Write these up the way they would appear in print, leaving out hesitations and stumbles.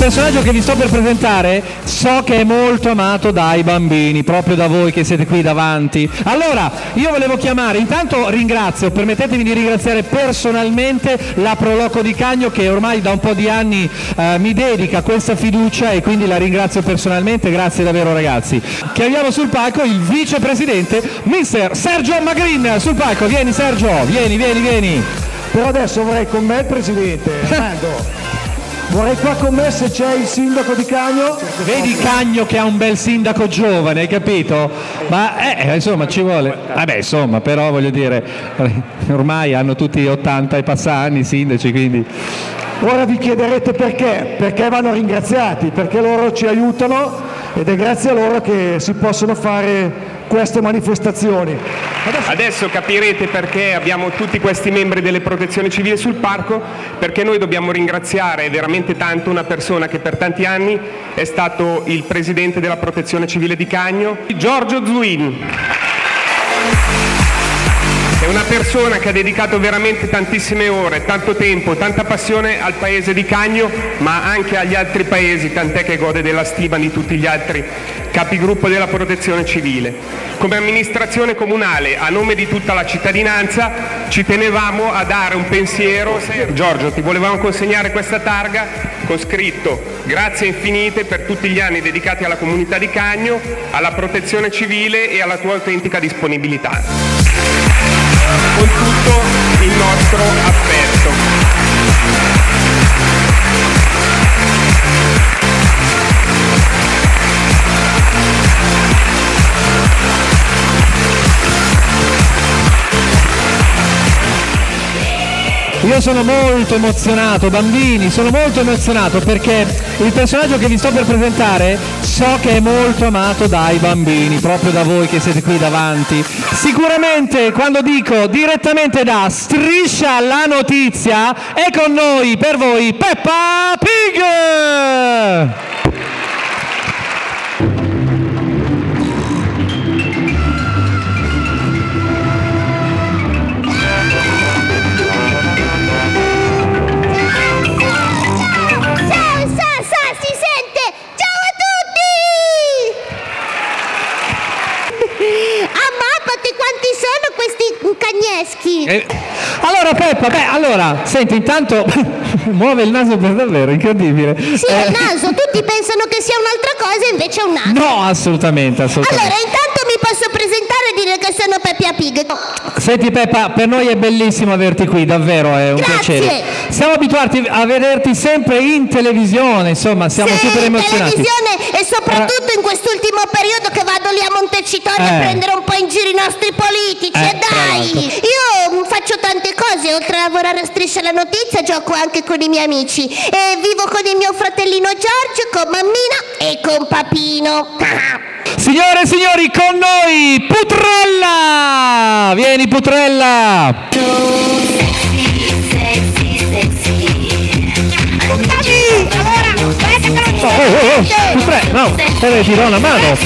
personaggio che vi sto per presentare so che è molto amato dai bambini, proprio da voi che siete qui davanti. Allora, io volevo chiamare, intanto ringrazio, permettetemi di ringraziare personalmente la Proloco di Cagno che ormai da un po' di anni mi dedica questa fiducia e quindi la ringrazio personalmente, grazie davvero ragazzi. Chiamiamo sul palco il vicepresidente, mister Sergio Magrin, sul palco, vieni Sergio, vieni. Però adesso vorrei con me il presidente, Armando. Vorrei qua con me se c'è il sindaco di Cagno. Vedi Cagno che ha un bel sindaco giovane, hai capito? Ma insomma ci vuole. Vabbè insomma, però voglio dire, ormai hanno tutti 80 e passa anni i sindaci, quindi. Ora vi chiederete perché? Perché vanno ringraziati, perché loro ci aiutano ed è grazie a loro che si possono fare queste manifestazioni. Adesso capirete perché abbiamo tutti questi membri delle protezioni civili sul parco, perché noi dobbiamo ringraziare veramente tanto una persona che per tanti anni è stato il presidente della protezione civile di Cagno, Giorgio Zuin. È una persona che ha dedicato veramente tantissime ore, tanto tempo, tanta passione al paese di Cagno, ma anche agli altri paesi, tant'è che gode della stima di tutti gli altri capigruppo della protezione civile. Come amministrazione comunale, a nome di tutta la cittadinanza, ci tenevamo a dare un pensiero. Giorgio, ti volevamo consegnare questa targa con scritto grazie infinite per tutti gli anni dedicati alla comunità di Cagno, alla protezione civile e alla tua autentica disponibilità. Con tutto il nostro affetto. Io sono molto emozionato, bambini, sono molto emozionato perché il personaggio che vi sto per presentare so che è molto amato dai bambini, proprio da voi che siete qui davanti. Sicuramente quando dico direttamente da Striscia la Notizia è con noi, per voi, Peppa Pig! Allora Peppa, allora, senti, intanto muove il naso per davvero, incredibile. Sì, è il naso, tutti pensano che sia un'altra cosa, invece è un naso. No, assolutamente. Allora, intanto mi posso presentare e dire che sono Peppa Pig. Senti Peppa, per noi è bellissimo averti qui, davvero, è un piacere. Siamo abituati a vederti sempre in televisione, insomma, siamo super emozionati. In televisione e soprattutto in quest'ultimo periodo che vado lì a Montecitorio a prendere un po' in giro i nostri politici, dai! Io faccio tante cose, oltre a lavorare a Striscia la Notizia, gioco anche con i miei amici e vivo con il mio fratellino Giorgio, con mammina e con papino. Signore e signori, con noi Putrella! Vieni Putrella! Putrella, no, ti do una mano.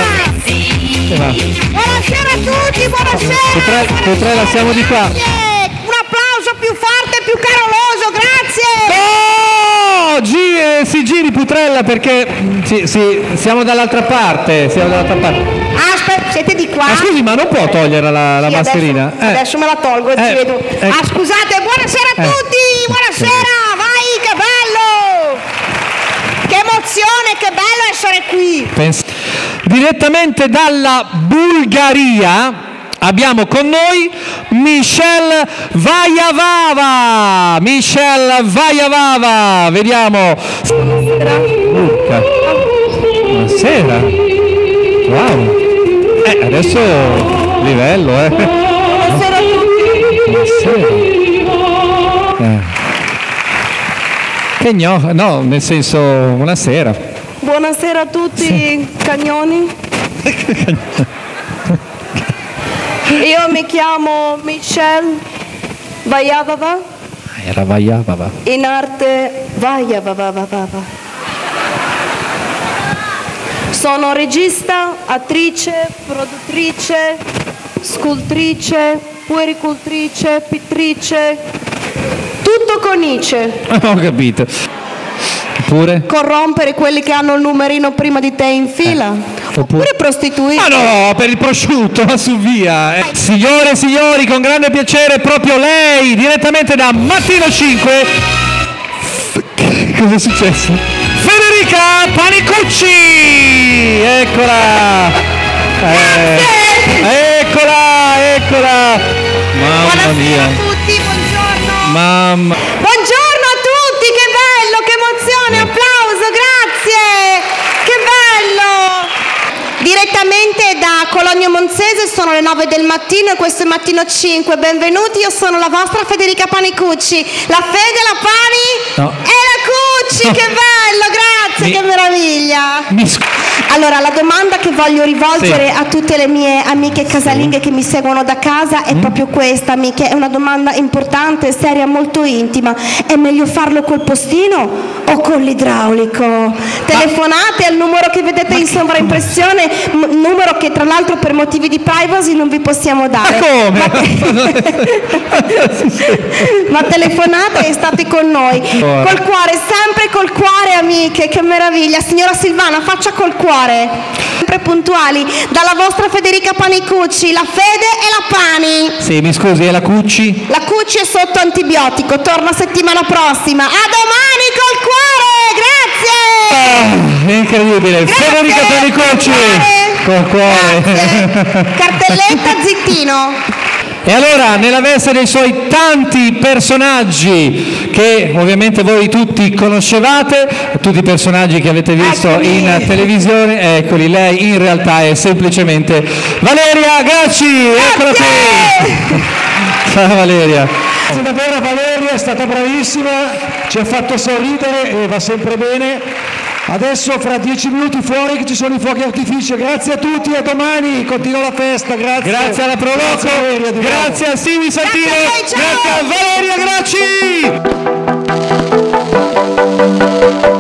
Buonasera a tutti, buonasera! Putrella, siamo di qua. Un applauso più forte e più caloroso, grazie! Oh, si giri Putrella perché siamo dall'altra parte, Aspetta, siete di qua? Ma scusi, ma non può togliere la mascherina? Adesso me la tolgo, chiedo. Scusate, buonasera a tutti, buonasera, vai, che bello! Che emozione, che bello essere qui! Direttamente dalla Bulgaria abbiamo con noi Michelle Vajavava. Vediamo. Buonasera. Wow. Adesso livello, Buonasera a tutti. Buonasera. No, nel senso, buonasera. Buonasera a tutti, cagnoni. Io mi chiamo Michelle Vajavava. Era Vajavava. In arte Vajavava. Sono regista, attrice, produttrice, scultrice, puericultrice, pittrice, tutto con Ice. Ho capito. Oppure? Corrompere quelli che hanno il numerino prima di te in fila. Oppure prostituirti. Ma no, per il prosciutto, ma su via. Signore e signori, con grande piacere proprio lei, direttamente da Mattino 5. Cosa è successo? Federica Panicucci! Eccola! Eccola! Mamma mia! Buonasera a tutti, buongiorno! Mamma! Buongiorno a tutti, che bello, che emozione, applauso, grazie! Che bello! Direttamente da Cologno Monzese, sono le 9 del mattino e questo è Mattino 5. Benvenuti, io sono la vostra Federica Panicucci. La Fede, la Pani e la Cucci, che bello, grazie, che meraviglia! Allora, la domanda che voglio rivolgere a tutte le mie amiche casalinghe che mi seguono da casa è proprio questa, amiche. È una domanda importante, seria, molto intima. È meglio farlo col postino o con l'idraulico? Telefonate al numero che vedete in sovraimpressione, numero che tra l'altro per motivi di privacy non vi possiamo dare. Ma come? Ma telefonate e state con noi. Col cuore, sempre col cuore, amiche, che meraviglia. Signora Silvana, faccia col cuore. Sempre puntuali. Dalla vostra Federica Panicucci, la Fede e la Pani. Sì, mi scusi, è la Cucci? La Cucci è sotto antibiotico, torna settimana prossima. A domani col cuore, grazie! È incredibile. Grazie. Federica Panicucci! Col cuore. Grazie. Cartelletta zittino. E allora, nella veste dei suoi tanti personaggi che ovviamente voi tutti conoscevate, tutti i personaggi che avete visto in televisione, eccoli, lei in realtà è semplicemente Valeria Gracci, eccola qui! Ciao Valeria! Davvero Valeria è stata bravissima, ci ha fatto sorridere e va sempre bene. Adesso fra 10 minuti fuori che ci sono i fuochi artifici. Grazie a tutti e a domani, continua la festa, grazie. Grazie alla Proloco, grazie a Simi Santino, grazie a Valeria Gracci!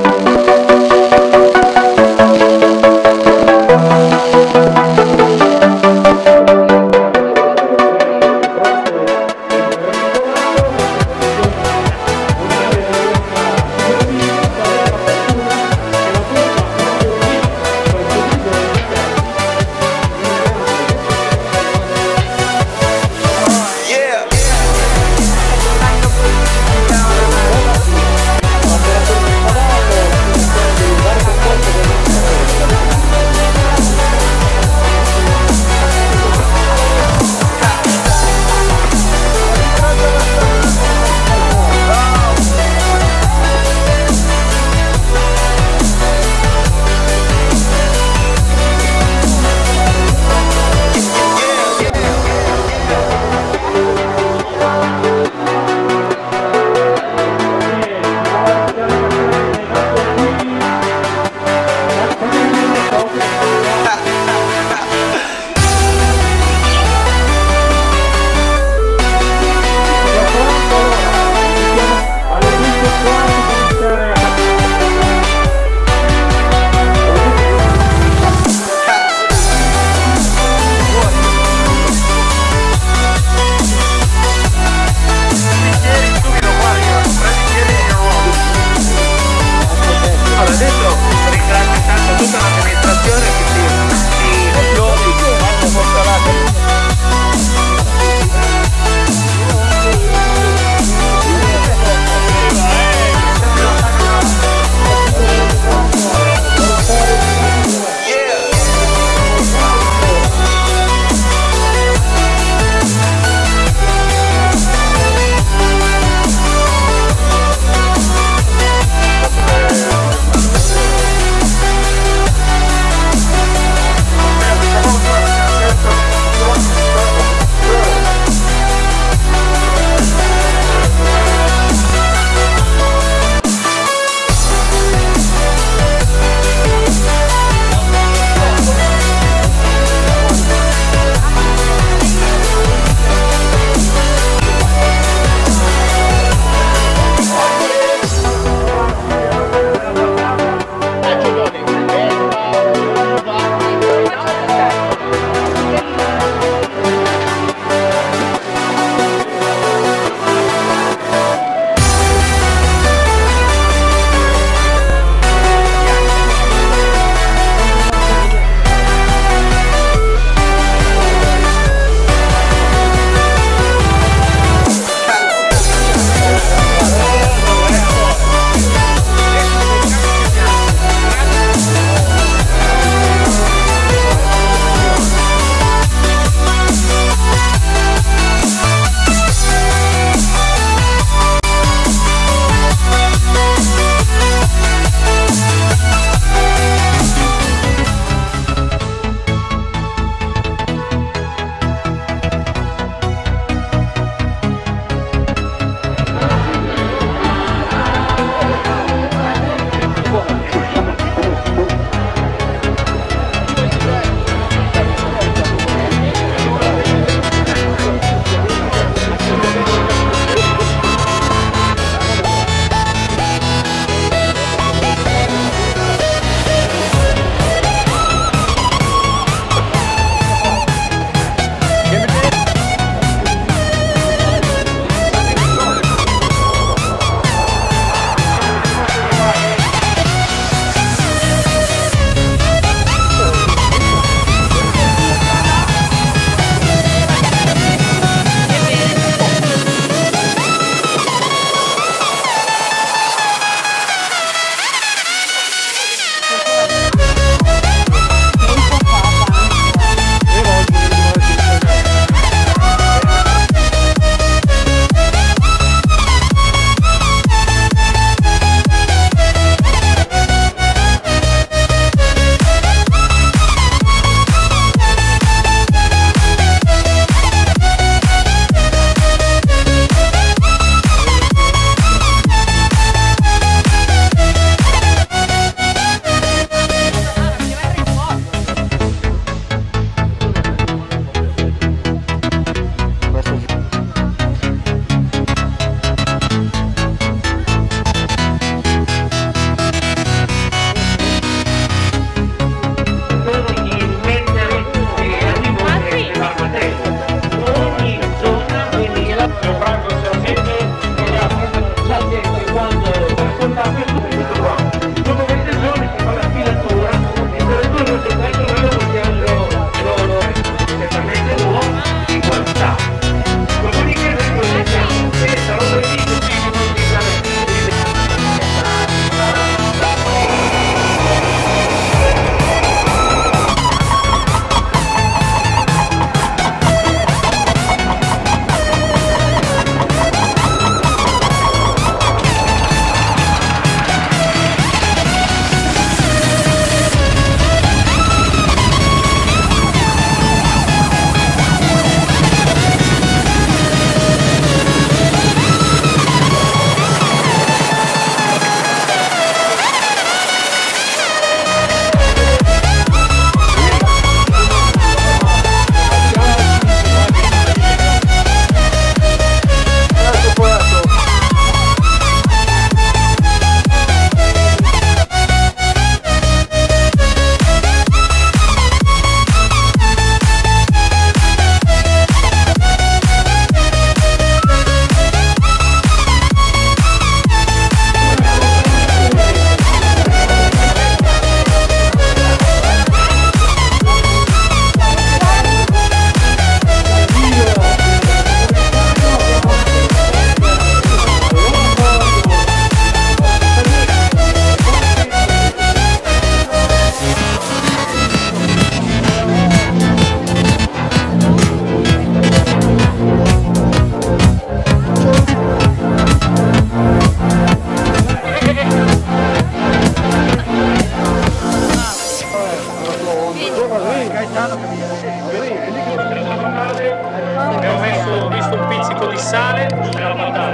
Abbiamo visto un pizzico di sale sulla patata.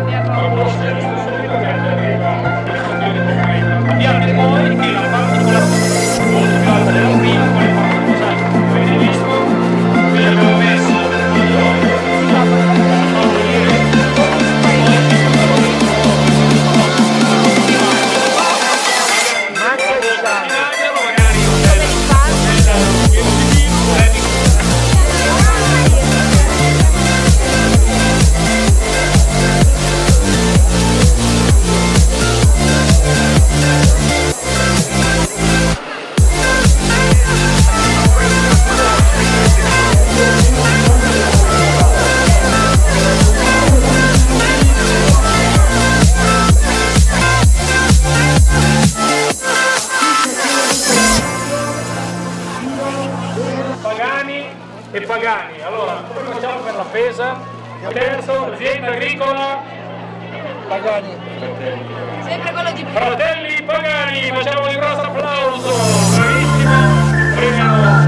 Abbiamo poi che la parte con la molto più alta della prima, con le parti posate, come avete visto, qui abbiamo messo e Pagani. Allora, come facciamo per la Pesa? Terzo, azienda agricola Pagani. Sempre quello di Fratelli Pagani, facciamo un grosso applauso. Bravissimo, premiamo